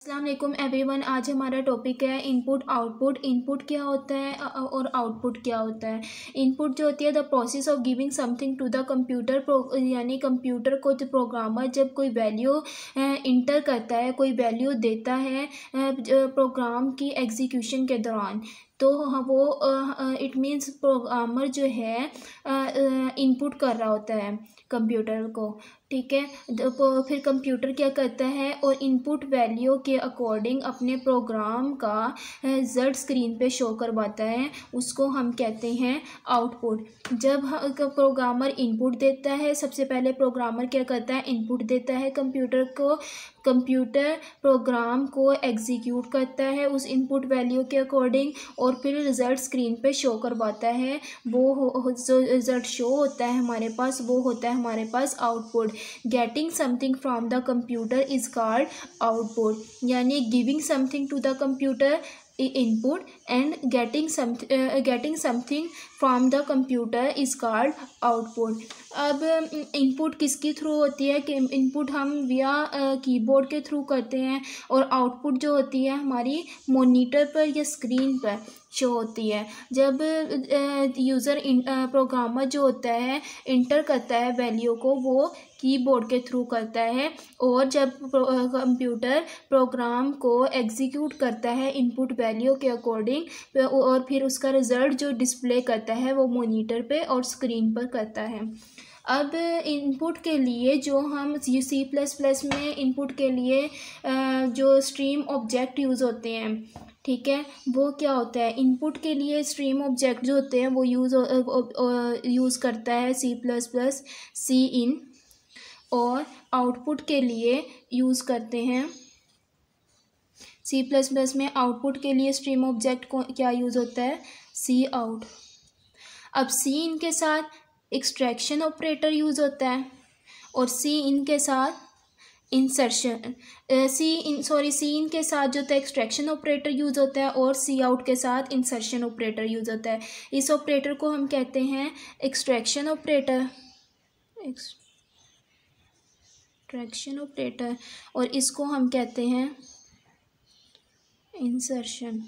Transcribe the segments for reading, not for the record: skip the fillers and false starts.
अस्सलाम वालेकुम एवरीवन। आज हमारा टॉपिक है इनपुट आउटपुट। इनपुट क्या होता है और आउटपुट क्या होता है। इनपुट जो होती है the process of giving something to the computer, यानी कंप्यूटर को जो प्रोग्रामर जब कोई वैल्यू इंटर करता है, कोई वैल्यू देता है प्रोग्राम की एग्जीक्यूशन के दौरान, तो वो इट मीन्स प्रोग्रामर जो है इनपुट कर रहा होता है कंप्यूटर को। ठीक है, तो फिर कंप्यूटर क्या करता है और इनपुट वैल्यू के अकॉर्डिंग अपने प्रोग्राम का रिजल्ट स्क्रीन पे शो करवाता है। उसको हम कहते हैं आउटपुट। जब प्रोग्रामर इनपुट देता है, सबसे पहले प्रोग्रामर क्या करता है, इनपुट देता है कंप्यूटर को। कंप्यूटर प्रोग्राम को एग्जीक्यूट करता है उस इनपुट वैल्यू के अकॉर्डिंग और फिर रिज़ल्ट स्क्रीन पे शो करवाता है। वो जो रिज़ल्ट शो होता है हमारे पास, वो होता है हमारे पास output. Getting something from the computer is called output, यानी giving something to the computer input and getting something from the computer is called output। अब इनपुट किसके थ्रू होती है कि इनपुट हम विया कीबोर्ड के थ्रू करते हैं और आउटपुट जो होती है हमारी मॉनिटर पर या स्क्रीन पर शो होती है। जब यूज़र प्रोग्रामर जो होता है इंटर करता है वैल्यू को, वो कीबोर्ड के थ्रू करता है और जब कंप्यूटर प्रोग्राम को एग्जीक्यूट करता है इनपुट वैल्यू के अकॉर्डिंग और फिर उसका रिज़ल्ट जो डिस्प्ले करता है वो मॉनिटर पे और स्क्रीन पर करता है। अब इनपुट के लिए जो हम C++ में इनपुट के लिए जो स्ट्रीम ऑब्जेक्ट यूज़ होते हैं, ठीक है, वो क्या होता है। इनपुट के लिए स्ट्रीम ऑब्जेक्ट जो होते हैं वो यूज़ करता है C++ Cin, और आउटपुट के लिए यूज़ करते हैं C++ में आउटपुट के लिए स्ट्रीम ऑब्जेक्ट को क्या यूज़ होता है, Cout। अब Cin के साथ एक्सट्रैक्शन ऑपरेटर यूज़ होता है और Cin के साथ इंसर्शन Cin के साथ जो होता है एक्सट्रैक्शन ऑपरेटर यूज़ होता है और Cout के साथ इंसर्शन ऑपरेटर यूज़ होता है। इस ऑपरेटर को हम कहते हैं एक्सट्रैक्शन ऑपरेटर, और इसको हम कहते हैं इंसर्शन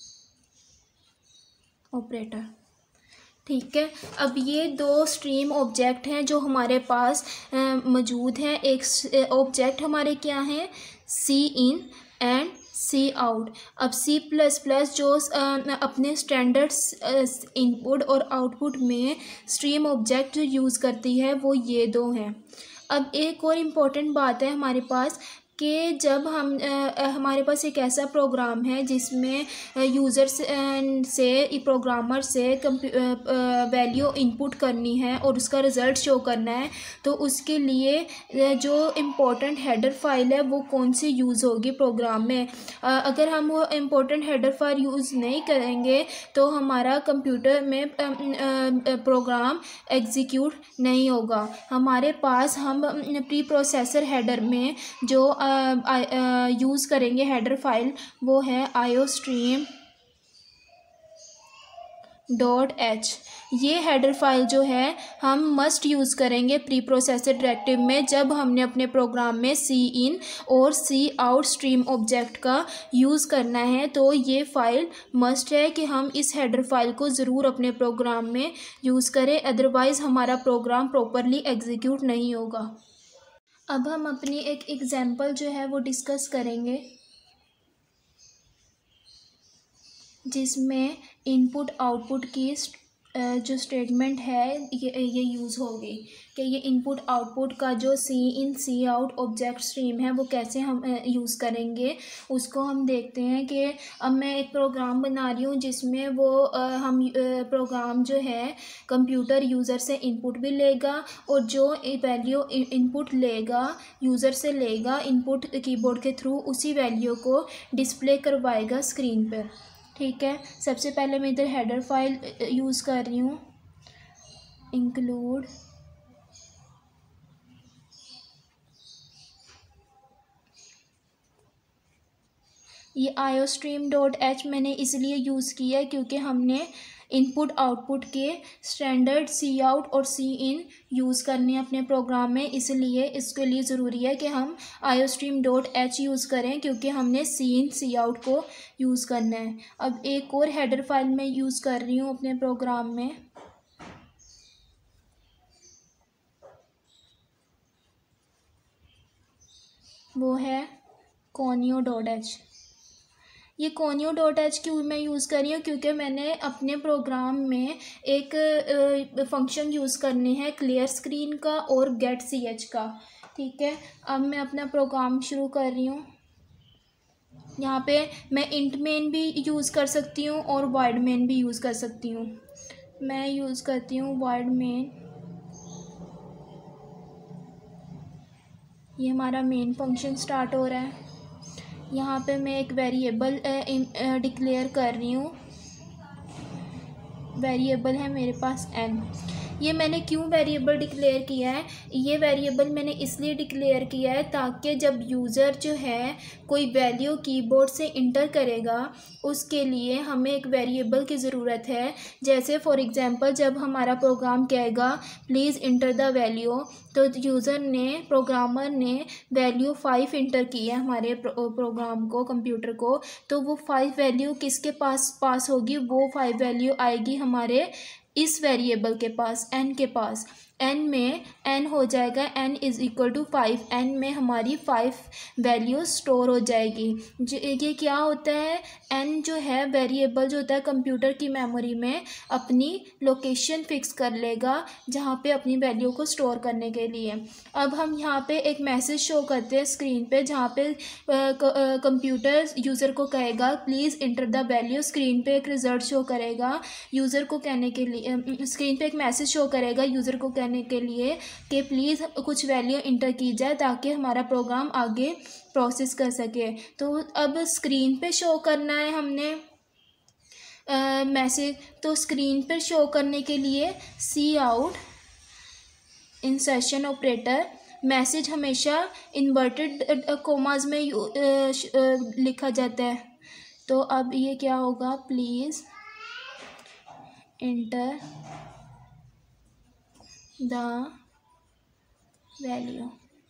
ऑपरेटर। ठीक है, अब ये दो स्ट्रीम ऑब्जेक्ट हैं जो हमारे पास मौजूद हैं। एक ऑब्जेक्ट हमारे क्या हैं, Cin एंड Cout। अब C++ जो अपने स्टैंडर्ड इनपुट और आउटपुट में स्ट्रीम ऑब्जेक्ट यूज़ करती है वो ये दो हैं। अब एक और इम्पोर्टेंट बात है हमारे पास कि जब हमारे पास एक ऐसा प्रोग्राम है जिसमें यूज़र से प्रोग्रामर से वैल्यू इनपुट करनी है और उसका रिज़ल्ट शो करना है, तो उसके लिए जो इम्पोर्टेंट हेडर फाइल है वो कौन सी यूज़ होगी प्रोग्राम में। अगर हम वो इम्पोर्टेंट हेडर फाइल यूज़ नहीं करेंगे तो हमारा कंप्यूटर में प्रोग्राम एग्जीक्यूट नहीं होगा। हमारे पास हम प्री प्रोसेसर हेडर में जो यूज़ करेंगे हेडर फाइल, वो है iostream.h। ये हेडर फाइल जो है हम मस्ट यूज़ करेंगे प्री प्रोसेसर डायरेक्टिव में जब हमने अपने प्रोग्राम में Cin और Cout स्ट्रीम ऑब्जेक्ट का यूज़ करना है। तो ये फ़ाइल मस्ट है कि हम इस हेडर फाइल को ज़रूर अपने प्रोग्राम में यूज़ करें, अदरवाइज़ हमारा प्रोग्राम प्रॉपरली एग्जीक्यूट नहीं होगा। अब हम अपनी एक एग्जांपल जो है वो डिस्कस करेंगे जिसमें इनपुट आउटपुट की जो स्टेटमेंट है ये यूज़ होगी कि ये इनपुट आउटपुट का जो Cin Cout ऑब्जेक्ट स्ट्रीम है वो कैसे हम यूज़ करेंगे उसको हम देखते हैं। कि अब मैं एक प्रोग्राम बना रही हूँ जिसमें वो हम प्रोग्राम जो है कंप्यूटर यूज़र से इनपुट भी लेगा और जो वैल्यू इनपुट लेगा यूज़र से लेगा इनपुट कीबोर्ड के थ्रू, उसी वैल्यू को डिस्प्ले करवाएगा स्क्रीन पर। ठीक है, सबसे पहले मैं इधर हेडर फाइल यूज़ कर रही हूँ, इंक्लूड ये iostream.h मैंने इसलिए यूज़ किया है क्योंकि हमने इनपुट आउटपुट के स्टैंडर्ड सी आउट और सी इन यूज़ करने हैं अपने प्रोग्राम में, इसलिए इसके लिए ज़रूरी है कि हम iostream.h यूज़ करें, क्योंकि हमने सी इन सी आउट को यूज़ करना है। अब एक और हेडर फाइल मैं यूज़ कर रही हूँ अपने प्रोग्राम में, वो है conio.h। ये conio.h क्यों मैं यूज़ कर रही हूँ, क्योंकि मैंने अपने प्रोग्राम में एक फंक्शन यूज़ करने हैं क्लियर स्क्रीन का और गेट ch का। ठीक है, अब मैं अपना प्रोग्राम शुरू कर रही हूँ। यहाँ पे मैं इंट मेन भी यूज़ कर सकती हूँ और वॉइड मेन भी यूज़ कर सकती हूँ। मैं यूज़ करती हूँ वॉइड मेन। ये हमारा मेन फंक्शन स्टार्ट हो रहा है। यहाँ पे मैं एक वेरिएबल डिक्लेयर कर रही हूँ। वेरिएबल है मेरे पास n। ये मैंने क्यों वेरिएबल डिक्लेयर किया है, ये वेरिएबल मैंने इसलिए डिक्लेयर किया है ताकि जब यूज़र जो है कोई वैल्यू कीबोर्ड से इंटर करेगा उसके लिए हमें एक वेरिएबल की ज़रूरत है। जैसे फॉर एग्ज़ाम्पल जब हमारा प्रोग्राम कहेगा प्लीज़ इंटर द वैल्यू, तो यूज़र ने प्रोग्रामर ने वैल्यू 5 इंटर की है हमारे प्रोग्राम को, कंप्यूटर को, तो वो 5 वैल्यू किसके पास होगी, वो 5 वैल्यू आएगी हमारे इस वेरिएबल के पास, n के पास। n में n हो जाएगा n is equal to 5, n में हमारी 5 वैल्यू स्टोर हो जाएगी। ये क्या होता है, n जो है वेरिएबल जो होता है कंप्यूटर की मेमोरी में अपनी लोकेशन फिक्स कर लेगा जहाँ पे अपनी वैल्यू को स्टोर करने के लिए। अब हम यहाँ पे एक मैसेज शो करते हैं स्क्रीन पे, जहाँ पे कंप्यूटर यूज़र को कहेगा please enter the value. Screen पे एक रिज़ल्ट शो करेगा यूज़र को कहने के लिए, स्क्रीन पे एक मैसेज शो करेगा यूज़र को कहने के लिए कि प्लीज़ कुछ वैल्यू इंटर की जाए ताकि हमारा प्रोग्राम आगे प्रोसेस कर सके। तो अब स्क्रीन पे शो करना है हमने मैसेज, तो स्क्रीन पर शो करने के लिए C out insertion operator, message हमेशा इन्वर्टेड कोमास में लिखा जाता है। तो अब ये क्या होगा, please enter the value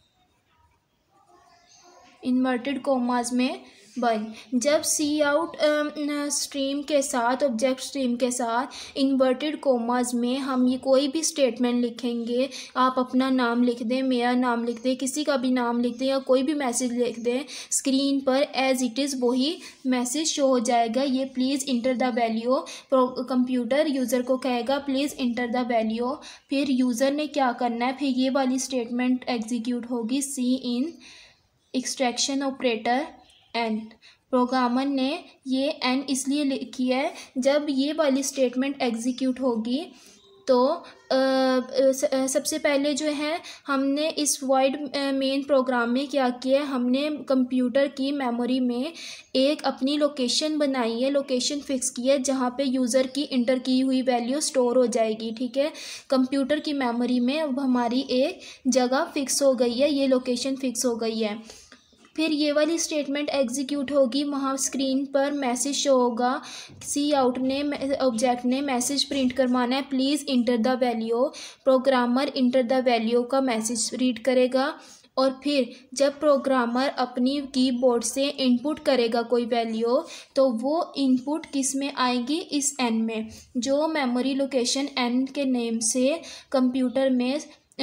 inverted commas में 1। जब सी आउट स्ट्रीम के साथ, ऑब्जेक्ट स्ट्रीम के साथ इन्वर्टेड कोमास में हम ये कोई भी स्टेटमेंट लिखेंगे, आप अपना नाम लिख दें, मेरा नाम लिख दें, किसी का भी नाम लिख दें या कोई भी मैसेज लिख दें, स्क्रीन पर एज इट इज़ वही मैसेज शो हो जाएगा। ये please enter the value, computer user को कहेगा प्लीज़ इंटर द वैल्यू, फिर यूज़र ने क्या करना है, फिर ये वाली स्टेटमेंट एग्जीक्यूट होगी, C in extraction operator n। Programmer ने ये n इसलिए लिखी है, जब ये वाली स्टेटमेंट एग्जीक्यूट होगी तो सबसे पहले जो है हमने इस वॉइड मेन प्रोग्राम में क्या किया है, हमने कंप्यूटर की मेमोरी में एक अपनी लोकेशन बनाई है, लोकेशन फिक्स की है जहाँ पे यूज़र की इंटर की हुई वैल्यू स्टोर हो जाएगी। ठीक है, कंप्यूटर की मेमोरी में अब हमारी एक जगह फिक्स हो गई है, ये लोकेशन फिक्स हो गई है। फिर ये वाली स्टेटमेंट एग्जीक्यूट होगी, वहाँ स्क्रीन पर मैसेज शो होगा, सी आउट ने ऑब्जेक्ट ने मैसेज प्रिंट करवाना है please enter the value. Programmer enter the value का मैसेज रीड करेगा और फिर जब प्रोग्रामर अपनी कीबोर्ड से इनपुट करेगा कोई वैल्यू, तो वो इनपुट किस में आएगी, इस n में, जो मेमोरी लोकेशन n के नेम से कंप्यूटर में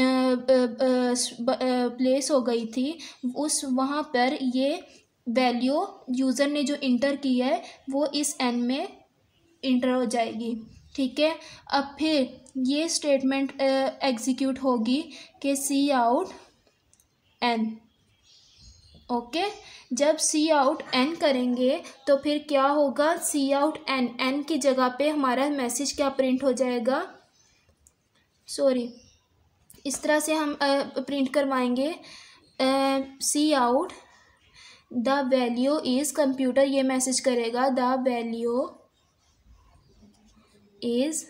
प्लेस हो गई थी, उस वहाँ पर ये वैल्यू यूज़र ने जो इंटर की है वो इस n में इंटर हो जाएगी। ठीक है, अब फिर ये स्टेटमेंट एग्जीक्यूट होगी कि सी आउट n। ओके, जब सी आउट n करेंगे तो फिर क्या होगा, सी आउट n की जगह पे हमारा मैसेज क्या प्रिंट हो जाएगा, इस तरह से हम प्रिंट करवाएंगे, see out the value is, computer ये मैसेज करेगा द वैल्यू इज़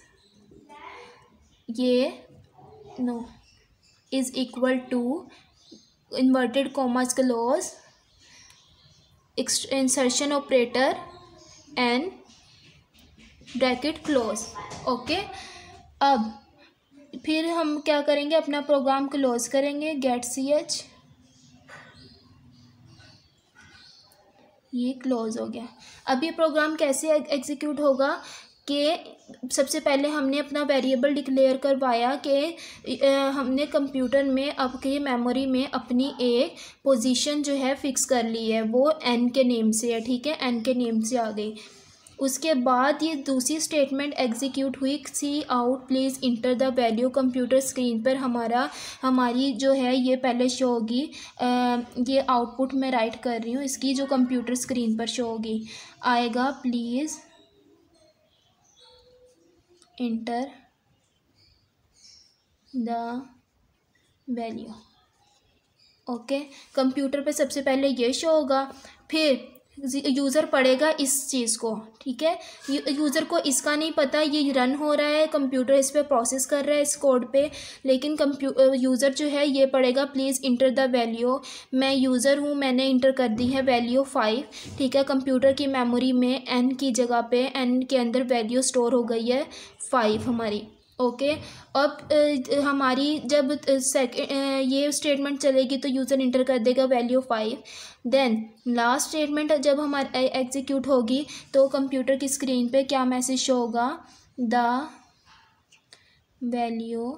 ये no is equal to inverted commas close insertion operator n bracket close. Okay, अब फिर हम क्या करेंगे, अपना प्रोग्राम क्लोज करेंगे, गेट ch, ये क्लोज हो गया। अब ये प्रोग्राम कैसे एग्जीक्यूट होगा कि सबसे पहले हमने अपना वेरिएबल डिक्लेयर करवाया कि हमने कंप्यूटर में आपके मेमोरी में अपनी एक पोजीशन जो है फिक्स कर ली है, वो n के नेम से है, ठीक है, n के नेम से आ गई। उसके बाद ये दूसरी स्टेटमेंट एग्जीक्यूट हुई, C out please enter the value. Computer screen पर हमारी जो है ये पहले शो होगी, ये आउटपुट मैं राइट कर रही हूँ, इसकी जो कंप्यूटर स्क्रीन पर शो होगी आएगा, please enter the value. Okay, computer पे सबसे पहले ये शो होगा, फिर यूज़र पढ़ेगा इस चीज़ को, ठीक है। यूज़र को इसका नहीं पता, ये रन हो रहा है, कंप्यूटर इस पे प्रोसेस कर रहा है इस कोड पे, लेकिन यूज़र जो है ये पढ़ेगा प्लीज़ इंटर द वैल्यू। मैं यूज़र हूँ, मैंने इंटर कर दी है वैल्यू 5, ठीक है। कंप्यूटर की मेमोरी में n की जगह पे n के अंदर वैल्यू स्टोर हो गई है 5 हमारी। ओके, अब हमारी जब ये स्टेटमेंट चलेगी तो यूज़र इंटर कर देगा वैल्यू 5। देन लास्ट स्टेटमेंट जब हमारी एग्जीक्यूट होगी तो कंप्यूटर की स्क्रीन पे क्या मैसेज शो होगा, the value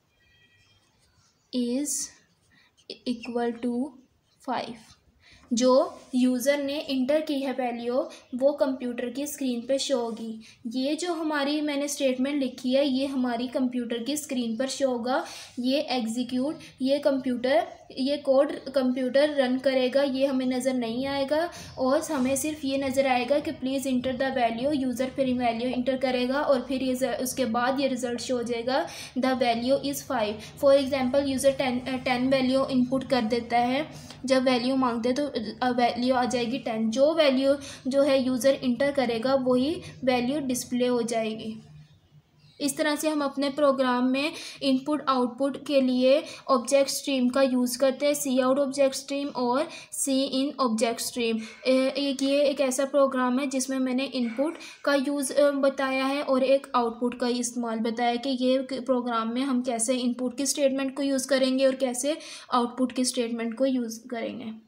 is equal to 5। जो यूज़र ने इंटर की है वैल्यू वो कंप्यूटर की स्क्रीन पे शो होगी। ये जो हमारी मैंने स्टेटमेंट लिखी है ये हमारी कंप्यूटर की स्क्रीन पर शो होगा। ये एग्जीक्यूट, ये कोड कंप्यूटर रन करेगा, ये हमें नज़र नहीं आएगा और हमें सिर्फ ये नज़र आएगा कि please enter the value. User फिर वैल्यू इंटर करेगा और फिर ये उसके बाद ये रिज़ल्ट शो हो जाएगा, the value is 5। For example user 10 value input कर देता है, जब वैल्यू मांगते तो वैल्यू आ जाएगी 10। जो वैल्यू जो है यूज़र इंटर करेगा वही वैल्यू डिस्प्ले हो जाएगी। इस तरह से हम अपने प्रोग्राम में इनपुट आउटपुट के लिए ऑब्जेक्ट स्ट्रीम का यूज़ करते हैं, सी आउट ऑब्जेक्ट स्ट्रीम और सी इन ऑब्जेक्ट स्ट्रीम। ये एक ऐसा प्रोग्राम है जिसमें मैंने इनपुट का यूज़ बताया है और एक आउटपुट का इस्तेमाल बताया कि ये प्रोग्राम में हम कैसे इनपुट की स्टेटमेंट को यूज़ करेंगे और कैसे आउटपुट की स्टेटमेंट को यूज़ करेंगे।